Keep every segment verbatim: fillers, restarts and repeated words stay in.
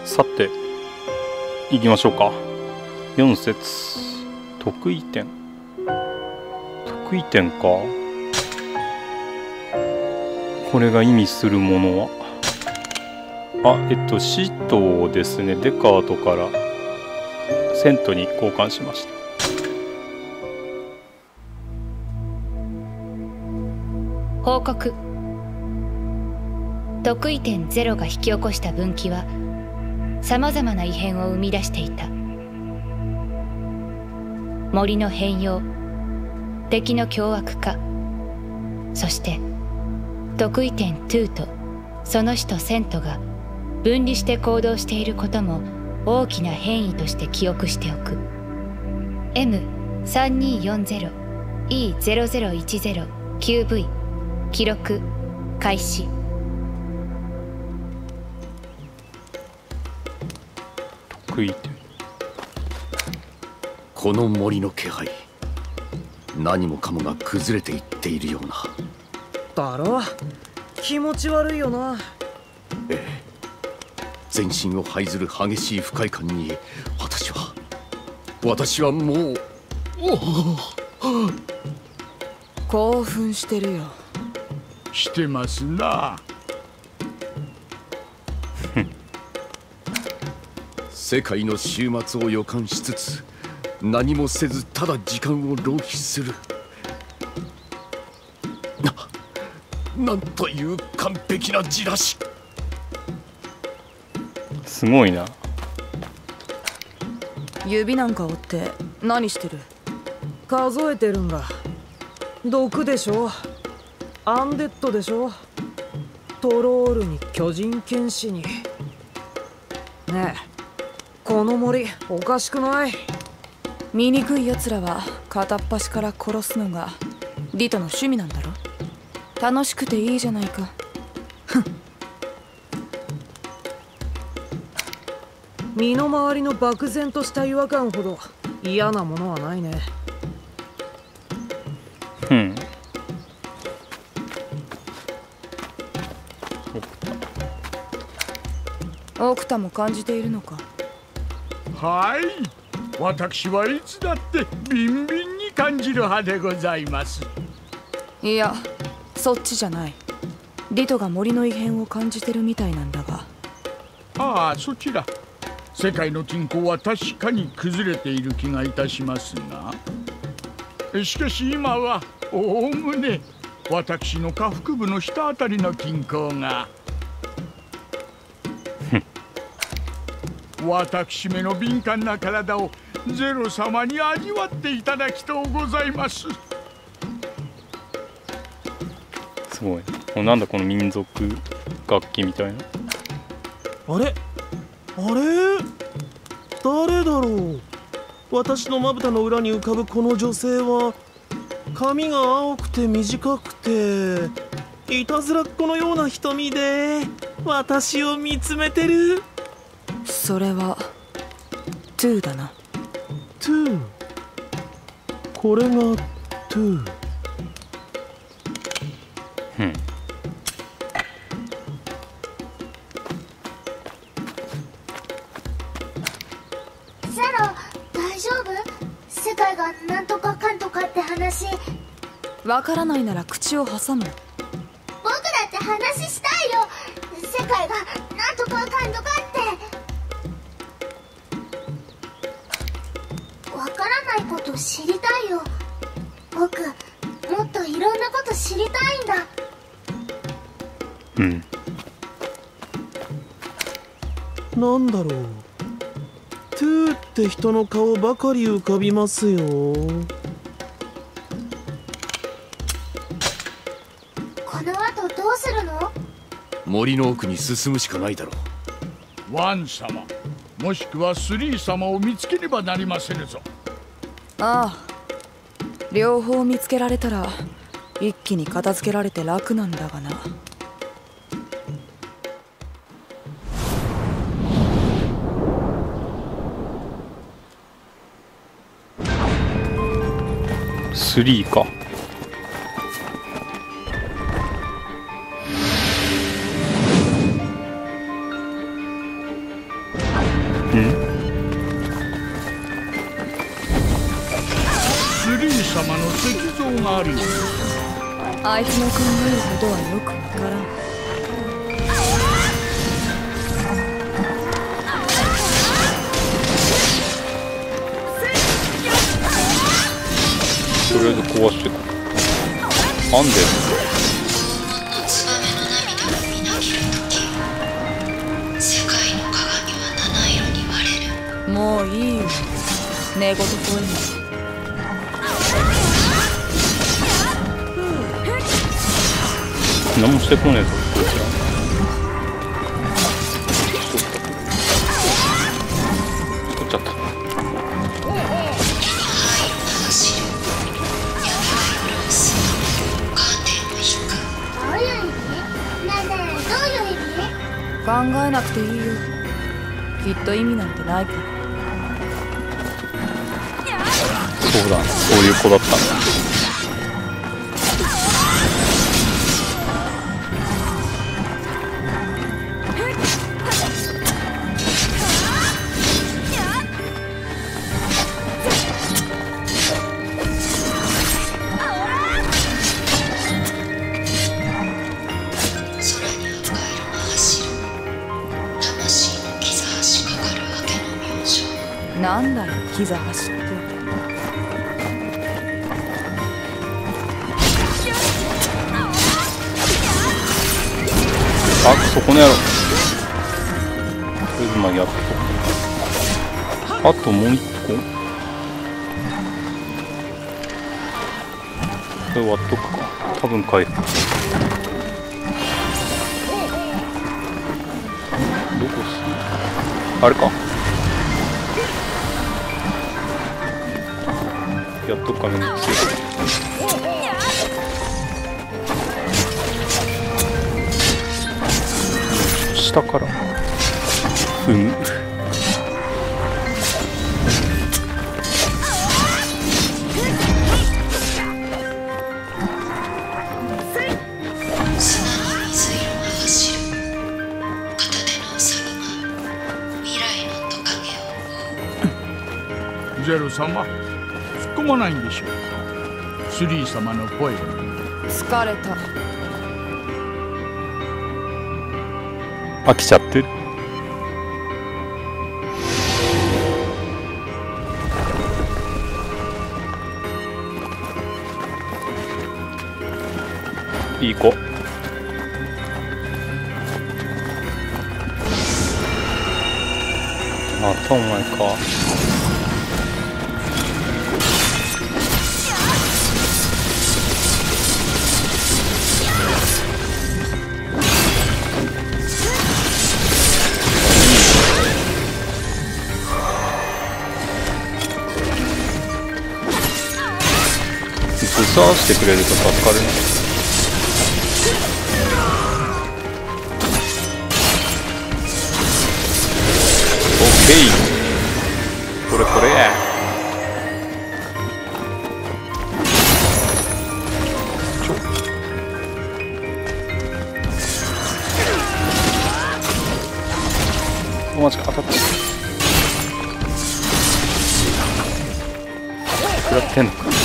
さて行きましょうか。よん節得意点得意点か。これが意味するものはあえっとシートをですねデカートからセントに交換しました。 報告。得意点ゼロが引き起こした分岐はさまざまな異変を生み出していた。森の変容、敵の凶悪化、そして得意点にとその使徒セントが分離して行動していることも大きな変異として記憶しておく。 エムさんにーよんゼロイーゼロゼロいちゼロキューブイ 記録開始。 得意点。 この森の気配、何もかもが崩れていっているような。 だろ、気持ち悪いよな。 ええ、全身を這いずる激しい不快感に私は私はもう興奮してるよ。 してますな。 世界の終末を予感しつつ何もせずただ時間を浪費する。な、なんという完璧なじらし。 すごいな。 指なんか折って何してる？ 数えてるんだ。毒でしょ、アンデッドでしょ、トロールに巨人剣士に。ねえ、この森おかしくない？ 醜い奴らは片っ端から殺すのがリトの趣味なんだろ。楽しくていいじゃないか。 身の回りの漠然とした違和感ほど嫌なものはないね。 うん。 奥田も感じているのか？ はい、私はいつだってビンビンに感じる派でございます。 いや、そっちじゃない。リトが森の異変を感じてるみたいなんだが。 ああ、そちら。世界の均衡は確かに崩れている気がいたしますが、しかし今はおおむね私の下腹部の下あたりの均衡が私めの敏感な体をゼロ様に味わっていただきとうございます。 すごい。これなんだこの民族楽器みたいな。 あれあれ誰だろう。私のまぶたの裏に浮かぶこの女性は髪が青くて短くていたずらっ子のような瞳で私を見つめてる。 それはトゥーだな。 トゥー、これがトゥー。 うん。 ゼロ、大丈夫？世界がなんとかかんとかって話。 わからないなら口を挟む。 僕だって話したいよ。世界がなんとかかんとかってわからないこと知りたいよ。僕もっといろんなこと知りたいんだ。 うん。 なんだろう。トゥーって人の顔ばかり浮かびますよ。 この後どうするの？ 森の奥に進むしかないだろう。 ワン様もしくはスリー様を見つけねばなりませぬぞ。 ああ、両方見つけられたら一気に片付けられて楽なんだがな。 スリーか。 スリー様の石像があるよ。 あいつの考えることはよくわからん。 とりあえず壊してくなんでもういいよ、寝言こいな。 何もしてこねえぞこいつら。取っちゃった。 どういう意味？ねえねえ、どういう意味？ 考えなくていいよ、きっと意味なんてないから。 そうだ、そういう子だったんだ。 なんだよ、キザ走って。 あ、そこの野郎。とりあえずまあやっと。あともう一個。これ割っとくか。多分回復。どこすあれか。やっとくかめんどくせえ。下からうむゼロ様、突っ込まないんでしょうか。スリー様の声に。 疲れた。 飽きちゃってる。いい子。またお前か。ブサーしてくれると助かるね。オッケー、これこれや。ちょおマジか当たった。食らってんのか。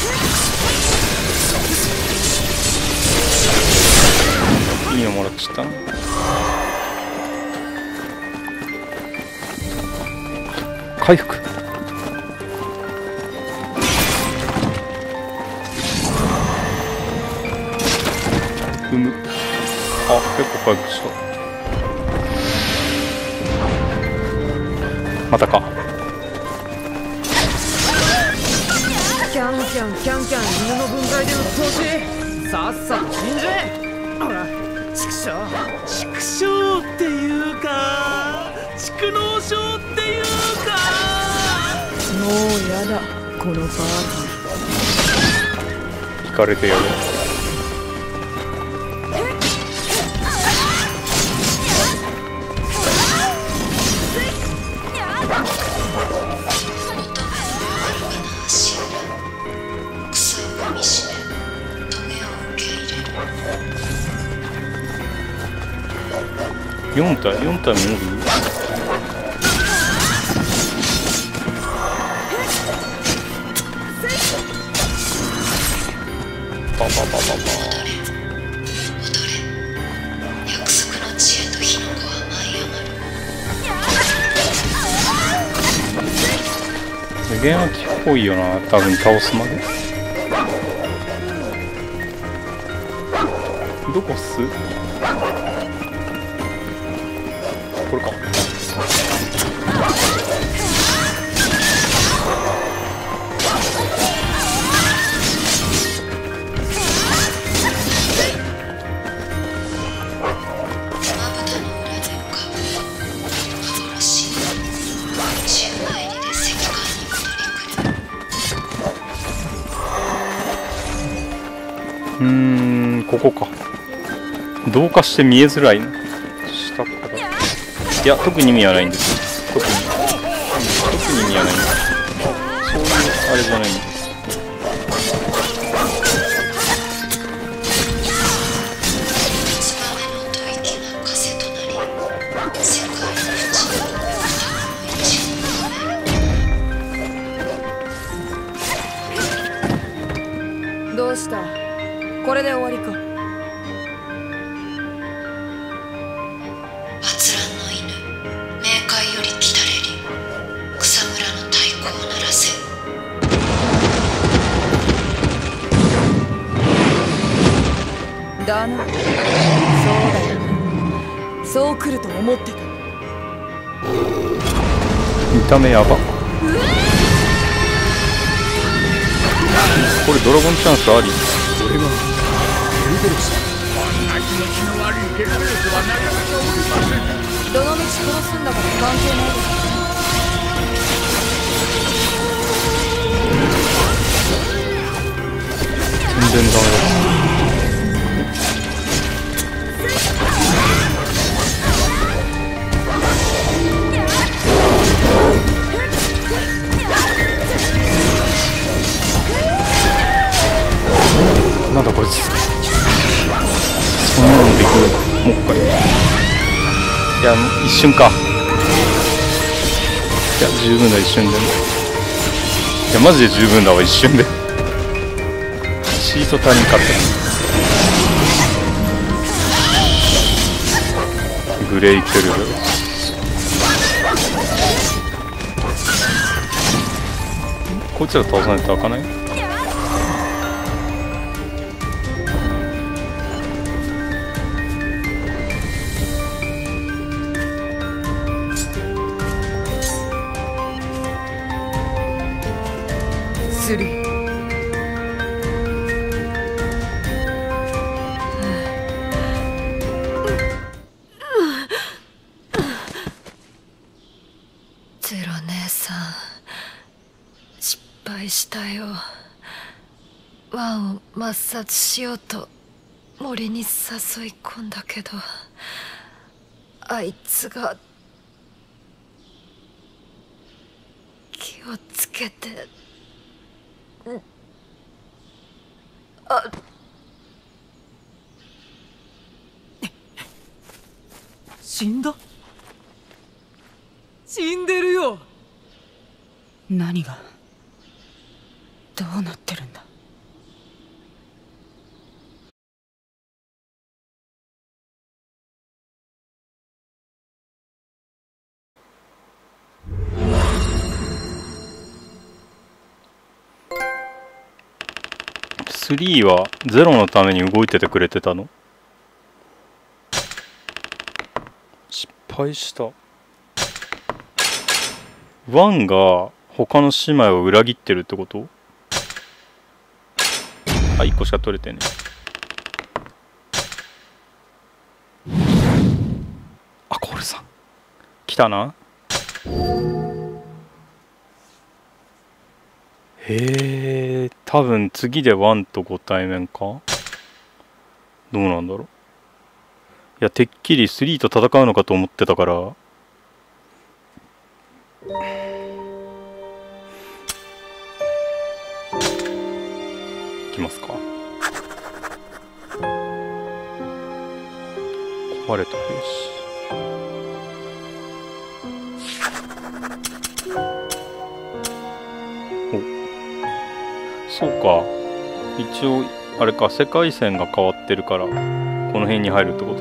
いいのもらっちゃったな。回復。うむ。あ、結構回復した。またか。 キャンキャンキャンキャン、犬の分際でうっとうしい。さっさと死んじゃえ。ほら、畜生畜生っていうか畜能症っていうか。 もうやだ、このパーティー。 引かれてやる。よん体よん体もおる。 バババババ。 約束の知恵と火の粉は舞い上がる。 無限秋っぽいよな、多分倒すまで。どこっす？これか。うーん、ここか。同化して見えづらいな。下から。いや、特に意味はないんです。特に。特に意味はないんです。そういうあれじゃないんです。 どうした？これで終わりか。 圧乱の犬、冥界より来たれり、草むらの太鼓を鳴らせ。 だな。そうだよ。そう来ると思ってた。 見た目やば。これドラゴンチャンスあり。 俺がケルベロス。 こんな気持ちの悪いケルベロスはなかなかおりません。 どの道殺すんだから関係ないです。 全然ダメだ。なんだこいつ。そんなのできる。もう一回。いや、一瞬か。いや、十分だ、一瞬でも。いや、マジで十分だわ、一瞬で。シート足りんかった。グレイケルベロス。こいつら倒さないと開かない？ スリー。 ゼロ姉さん、失敗したよ。ワンを抹殺しようと森に誘い込んだけど、あいつが気をつけて。あ、 死んだ？死んでるよ。 何がどうなってるんだ？ スリーはゼロのために動いててくれてたの？失敗した。ワンが他の姉妹を裏切ってるってこと？あ、いっこしか取れてね。あ、コールさん来たな。へえ、多分次でワンとご対面か？どうなんだろう。いや、てっきりスリーと戦うのかと思ってたから。いきますか。壊れた兵士。そうか、一応あれか、世界線が変わってるからこの辺に入るってこと。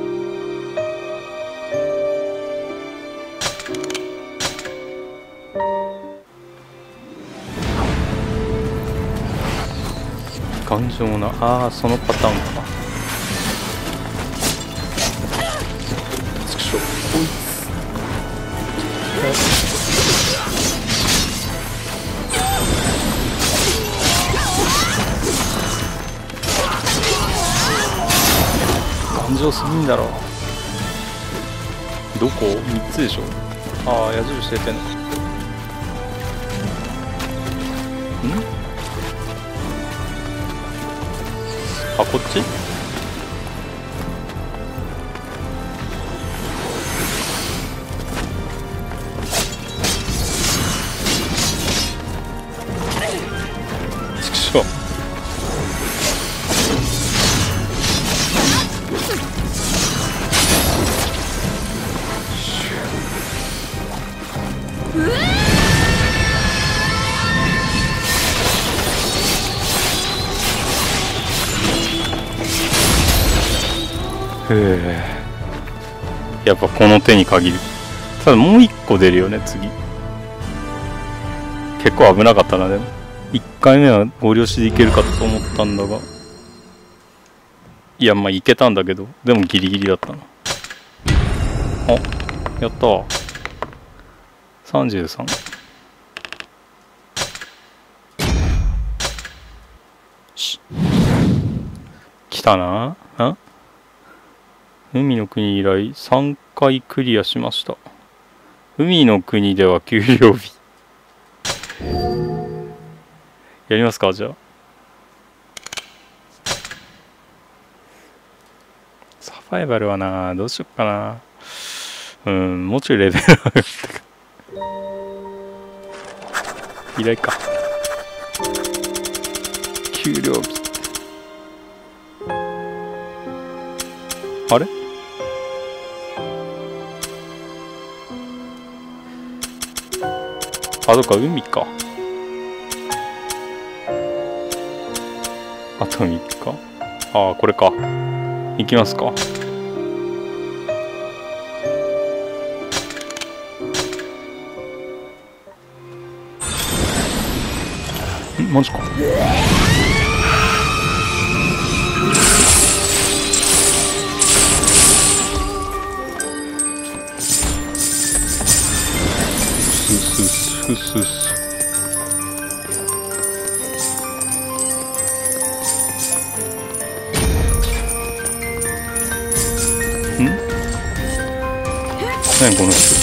頑丈な、ああそのパターンか。ちくしょう、こいつ頑丈すぎんだろ。どこ？みっつでしょ。ああ矢印出てんのか。ん？あ、こっち？ちくしょう。へえ、やっぱこの手に限る。ただもう一個出るよね次。結構危なかったな。でもいっかいめはご了承でいけるかと思ったんだが、いやまあいけたんだけど、でもギリギリだったな。あ、やったー。さんじゅうさん。し来たなあ。海の国以来さんかいクリアしました。海の国では給料日やりますか。じゃあサバイバルはな、どうしよっかな。うん、もうちょいレベル上がって依頼か。給料日あれ、あ、どっか海か。あとみっか。ああ、これか。行きますか。ん、マジか。ふすす。ん？何この人。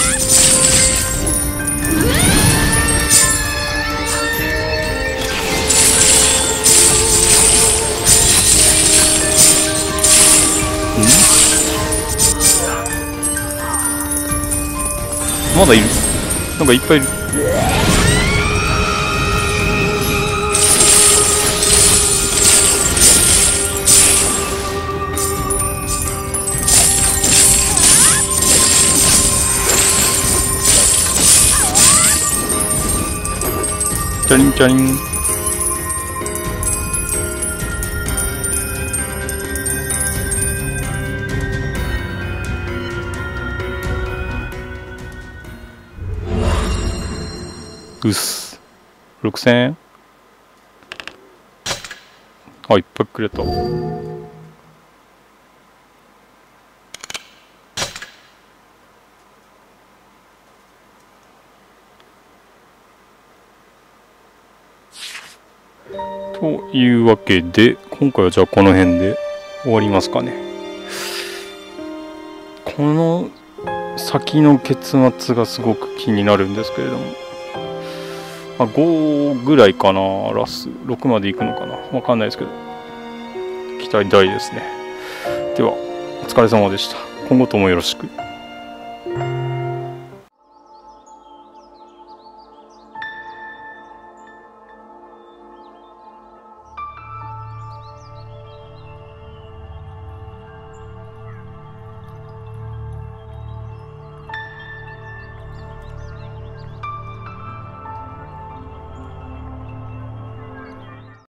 まだいる。なんかいっぱいいる。チャリンチャリン。うっす。ろくせんえん。あ、いっぱいくれた。というわけで、今回はじゃあこの辺で終わりますかね。この先の結末がすごく気になるんですけれども、まあ、ごぐらいかな、ラスろくまでいくのかな、わかんないですけど、期待大ですね。ではお疲れ様でした。今後ともよろしく。